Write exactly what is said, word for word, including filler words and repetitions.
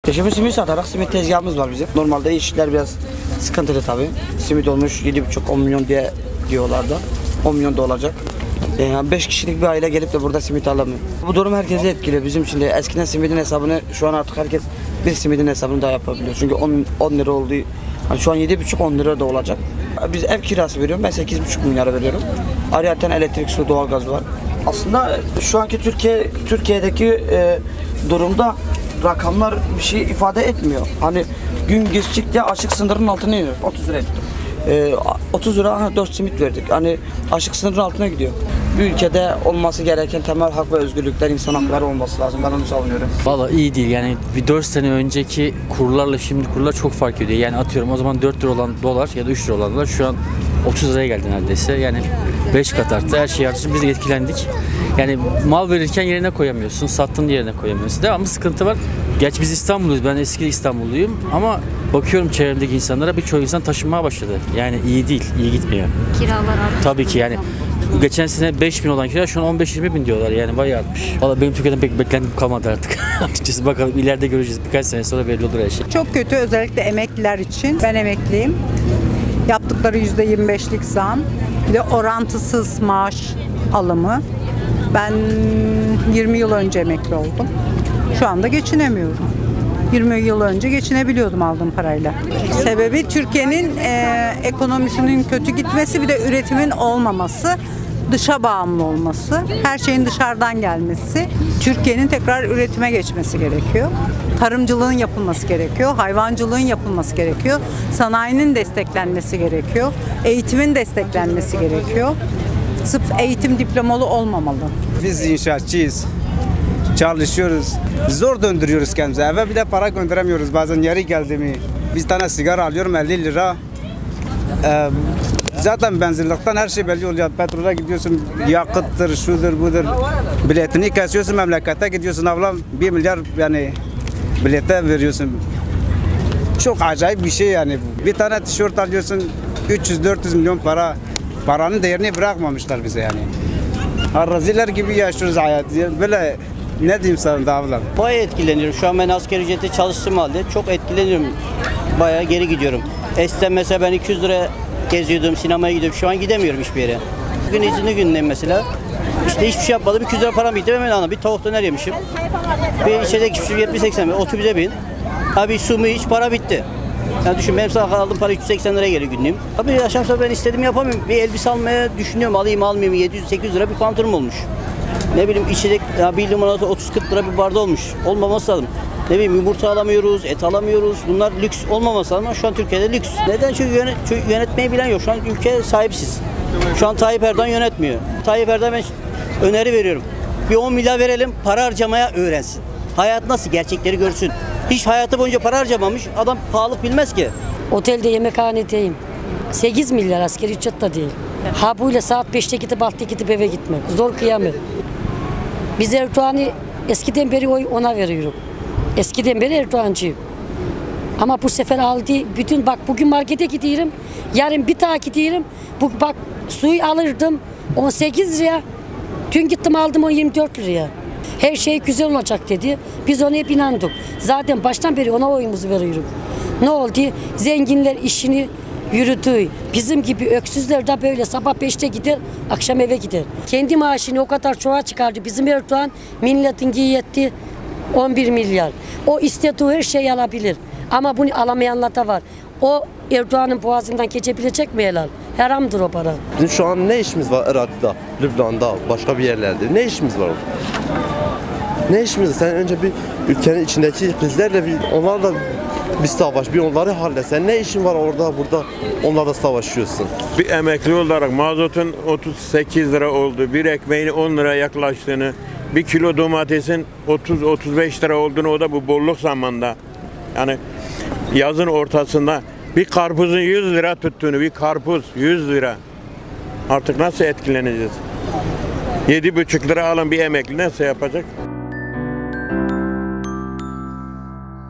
Şimdi simit satarak simit tezgahımız var bizim. Normalde işler biraz sıkıntılı tabii. Simit olmuş yedi buçuk on milyon diye diyorlar da. on milyon da olacak. Yani beş kişilik bir aile gelip de burada simit alamıyor. Bu durum herkese etkiliyor bizim için de. Eskiden simidin hesabını şu an artık herkes bir simidin hesabını daha yapabiliyor. Çünkü on lira olduğu, yani şu an yedi buçuk on lira da olacak. Biz ev kirası veriyorum, ben sekiz buçuk milyara veriyorum. Ayrıca elektrik, su, doğalgaz var. Aslında şu anki Türkiye Türkiye'deki e, durumda rakamlar bir şey ifade etmiyor. Hani gün geçtikçe açlık sınırının altına iniyor. otuz lira ettik. E, otuz lira dört simit verdik. Hani açlık sınırının altına gidiyor. Bir ülkede olması gereken temel hak ve özgürlükler, insan hakları olması lazım. Ben onu savunuyorum. Valla iyi değil yani bir dört sene önceki kurlarla şimdi kurlar çok fark ediyor. Yani atıyorum o zaman dört lira olan dolar ya da üç lira olan dolar şu an otuz liraya geldi neredeyse. Yani beş kat arttı. Her şey arttı. Biz de etkilendik. Yani mal verirken yerine koyamıyorsun. Sattığın yerine koyamıyorsun. Devamlı sıkıntı var. Gerçi biz İstanbulluyuz. Ben eski İstanbulluyum. Ama bakıyorum çevremdeki insanlara birçok insan taşınmaya başladı. Yani iyi değil. İyi gitmiyor. Kiralar arttı. Tabii ki yani. Geçen sene beş bin olan kira şu an on beş yirmi bin diyorlar. Yani bayağı artmış. Valla benim Türkiye'den pek beklentim kalmadı artık. Açıkçası bakalım ileride göreceğiz. Birkaç sene sonra belli olur her şey. Çok kötü, özellikle emekliler için. Ben emekliyim. Yaptıkları yüzde yirmi beşlik zam. Bir de orantısız maaş alımı. Ben yirmi yıl önce emekli oldum. Şu anda geçinemiyorum. yirmi yıl önce geçinebiliyordum aldığım parayla. Sebebi Türkiye'nin e, ekonomisinin kötü gitmesi, bir de üretimin olmaması, dışa bağımlı olması, her şeyin dışarıdan gelmesi. Türkiye'nin tekrar üretime geçmesi gerekiyor. Tarımcılığın yapılması gerekiyor, hayvancılığın yapılması gerekiyor, sanayinin desteklenmesi gerekiyor, eğitimin desteklenmesi gerekiyor. Sırf eğitim diplomalı olmamalı. Biz inşaatçıyız. Çalışıyoruz. Zor döndürüyoruz kendimize. Eve bir de para gönderemiyoruz bazen, yeri geldi mi. Bir tane sigara alıyorum elli lira. Ee, zaten benzinlikten her şey belli oluyor. Petrola gidiyorsun, yakıttır, şudur, budur. Biletini kesiyorsun, memlekete gidiyorsun. Ablam bir milyar yani bilete veriyorsun. Çok acayip bir şey yani bu. Bir tane tişört alıyorsun, üç yüz dört yüz milyon para. Paranın değerini bırakmamışlar bize yani. Araziler gibi yaşıyoruz hayatı. Böyle ne diyeyim sana da ablam? Bayağı etkileniyorum. Şu an ben asgari ücrete çalıştığım halde çok etkileniyorum. Bayağı geri gidiyorum. Eskiden mesela ben iki yüz lira geziyordum, sinemaya gidiyordum. Şu an gidemiyorum hiçbir yere. Bugün izinli gündeyim mesela. İşte hiçbir şey yapmadım. iki yüz lira param bitti. Hemen anladım. Bir tavuk döner yemişim. Bir içecek içmişim yetmiş seksen. Otobüse bin. Abi su mu hiç para bitti. Yani düşün, benim sana aldığım para üç yüz seksen liraya geliyor günlüğüm. Tabii yaşamsa ben istediğimi yapamıyorum. Bir elbise almaya düşünüyorum. Alayım almayayım. yedi yüz sekiz yüz lira bir pantolonum olmuş. Ne bileyim içecek ya bir limonata otuz kırk lira bir barda olmuş. Olmaması lazım. Ne bileyim yumurta alamıyoruz, et alamıyoruz. Bunlar lüks olmaması lazım ama şu an Türkiye'de lüks. Neden? Çünkü, yönet, çünkü yönetmeyi bilen yok. Şu an ülke sahipsiz. Şu an Tayyip Erdoğan yönetmiyor. Tayyip Erdoğan ben öneri veriyorum. Bir on milyar verelim, para harcamaya öğrensin. Hayat nasıl? Gerçekleri görsün. Hiç hayatı boyunca para harcamamış. Adam pahalı bilmez ki. Otelde yemekhanedeyim. sekiz milyar askeri ücret de değil. Ha böyle saat beşte gidip altıda gidip eve gitmek. Zor kıyamet. Biz Erdoğan'ı eskiden beri oy ona veriyoruz. Eskiden beri Erdoğancıyım. Ama bu sefer aldı bütün, bak bugün markete gidiyorum. Yarın bir daha gidiyorum. Bu, bak suyu alırdım on sekiz liraya. Dün gittim aldım on yirmi dört liraya. Her şey güzel olacak dedi. Biz ona hep inandık. Zaten baştan beri ona oyumuzu veriyoruz. Ne oldu? Zenginler işini yürüdü. Bizim gibi öksüzler de böyle sabah beşte gider, akşam eve gider. Kendi maaşını o kadar çoğa çıkardı. Bizim Erdoğan milletin giyetti on bir milyar. O istediği her şeyi alabilir. Ama bunu alamayanlar da var. O Erdoğan'ın boğazından geçebilecek mi helal? Haramdır o para. Bizim şu an ne işimiz var Irak'ta, Lübnan'da, başka bir yerlerde? Ne işimiz var orada? Ne işimiz var? Sen önce bir ülkenin içindeki krizlerle bir, onlarla bir savaş, bir onları hallet. Sen ne işin var orada, burada onlarla savaşıyorsun? Bir emekli olarak mazotun otuz sekiz lira oldu, bir ekmeğin on lira yaklaştığını, bir kilo domatesin otuz otuz beş lira olduğunu, o da bu bolluk zamanında. Yani yazın ortasında bir karpuzun yüz lira tuttuğunu, bir karpuz yüz lira. Artık nasıl etkileneceğiz? yedi buçuk lira alan bir emekli nasıl yapacak?